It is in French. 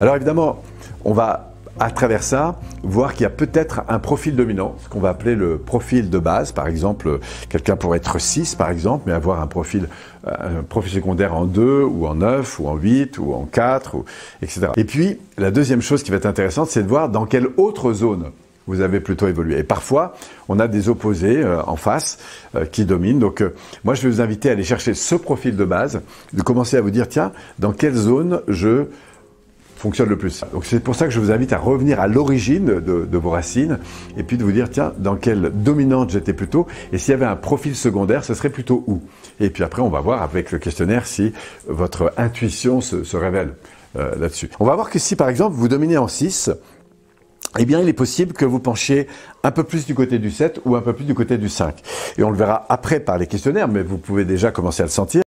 Alors évidemment, on va à travers ça voir qu'il y a peut-être un profil dominant, ce qu'on va appeler le profil de base. Par exemple, quelqu'un pourrait être 6 par exemple, mais avoir un profil secondaire en 2 ou en 9 ou en 8 ou en 4, etc. Et puis, la deuxième chose qui va être intéressante, c'est de voir dans quelle autre zone vous avez plutôt évolué. Et parfois, on a des opposés en face qui dominent. Donc, moi, je vais vous inviter à aller chercher ce profil de base, de commencer à vous dire, tiens, dans quelle zone je fonctionne le plus. Donc c'est pour ça que je vous invite à revenir à l'origine de vos racines et puis de vous dire, tiens, dans quelle dominante j'étais plutôt, et s'il y avait un profil secondaire, ce serait plutôt où. Et puis après, on va voir avec le questionnaire si votre intuition se révèle là-dessus. On va voir que si, par exemple, vous dominez en 6, eh bien, il est possible que vous penchiez un peu plus du côté du 7 ou un peu plus du côté du 5. Et on le verra après par les questionnaires, mais vous pouvez déjà commencer à le sentir.